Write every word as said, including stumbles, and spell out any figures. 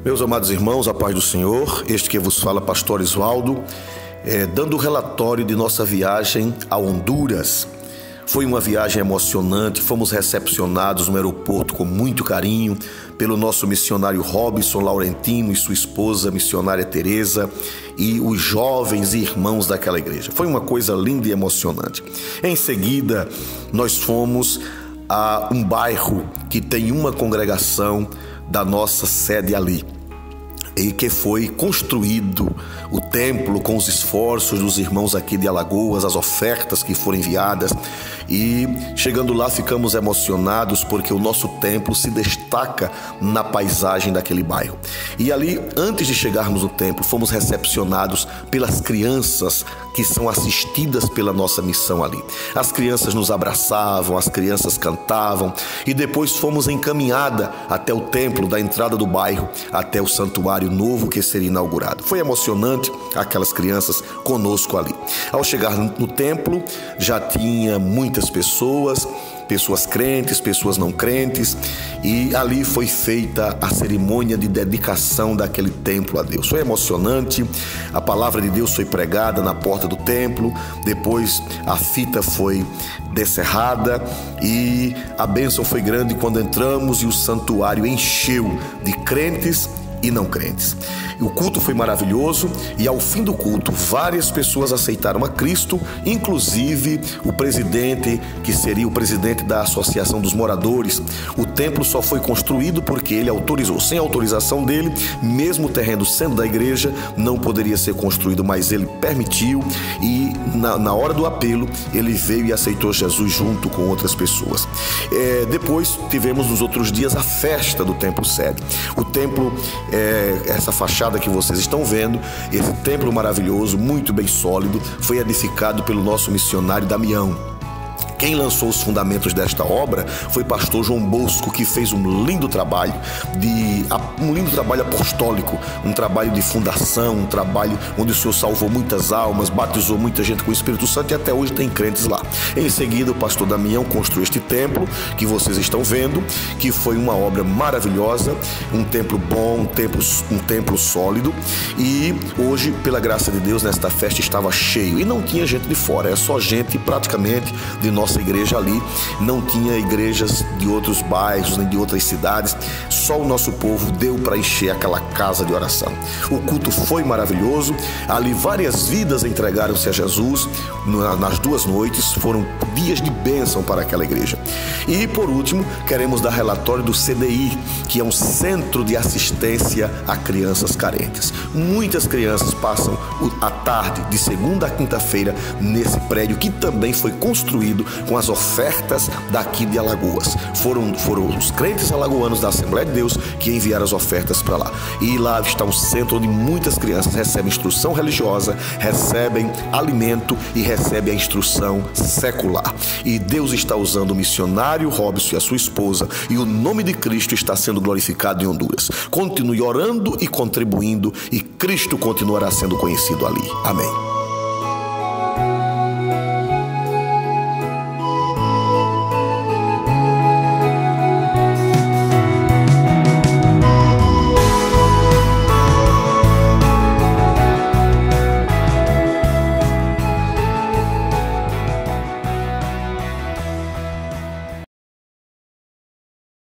Meus amados irmãos, a paz do Senhor, este que vos fala, Pastor Isvaldo, é, dando o relatório de nossa viagem a Honduras. Foi uma viagem emocionante, fomos recepcionados no aeroporto com muito carinho pelo nosso missionário Robson Laurentino e sua esposa, missionária Teresa, e os jovens e irmãos daquela igreja. Foi uma coisa linda e emocionante. Em seguida, nós fomos a um bairro que tem uma congregação da nossa sede ali, e que foi construído o templo com os esforços dos irmãos aqui de Alagoas, as ofertas que foram enviadas, e chegando lá ficamos emocionados porque o nosso templo se destaca na paisagem daquele bairro. E ali, antes de chegarmos no templo, fomos recepcionados pelas crianças que são assistidas pela nossa missão ali. As crianças nos abraçavam, as crianças cantavam, e depois fomos encaminhada até o templo, da entrada do bairro até o santuário novo que seria inaugurado. Foi emocionante aquelas crianças conosco ali. Ao chegar no templo, já tinha muitas pessoas, pessoas crentes, pessoas não crentes, e ali foi feita a cerimônia de dedicação daquele templo a Deus. Foi emocionante, a palavra de Deus foi pregada na porta do templo, depois a fita foi descerrada e a bênção foi grande quando entramos e o santuário encheu de crentes e não crentes. O culto foi maravilhoso e ao fim do culto várias pessoas aceitaram a Cristo, inclusive o presidente, que seria o presidente da Associação dos Moradores. O templo só foi construído porque ele autorizou. Sem autorização dele, mesmo o terreno sendo da igreja, não poderia ser construído, mas ele permitiu, e na, na hora do apelo ele veio e aceitou Jesus junto com outras pessoas. É, depois tivemos nos outros dias a festa do templo sede. O templo, é, essa fachada que vocês estão vendo, esse templo maravilhoso, muito bem sólido, foi edificado pelo nosso missionário Damião. Quem lançou os fundamentos desta obra foi pastor João Bosco, que fez um lindo trabalho, de, um lindo trabalho apostólico, um trabalho de fundação, um trabalho onde o Senhor salvou muitas almas, batizou muita gente com o Espírito Santo e até hoje tem crentes lá. Em seguida, o pastor Damião construiu este templo que vocês estão vendo, que foi uma obra maravilhosa, um templo bom, um templo, um templo sólido, e hoje, pela graça de Deus, nesta festa estava cheio e não tinha gente de fora, é só gente praticamente de nossa igreja ali, não tinha igrejas de outros bairros nem de outras cidades, só o nosso povo deu para encher aquela casa de oração. O culto foi maravilhoso, ali várias vidas entregaram-se a Jesus nas duas noites, foram dias de bênção para aquela igreja. E por último, queremos dar relatório do C D I, que é um centro de assistência a crianças carentes. Muitas crianças passam a tarde de segunda a quinta-feira nesse prédio, que também foi construído com as ofertas daqui de Alagoas. Foram, foram os crentes alagoanos da Assembleia de Deus que enviaram as ofertas para lá. E lá está um centro onde muitas crianças recebem instrução religiosa, recebem alimento e recebem a instrução secular. E Deus está usando o missionário Robson e a sua esposa, e o nome de Cristo está sendo glorificado em Honduras. Continue orando e contribuindo, e Cristo continuará sendo conhecido ali. Amém.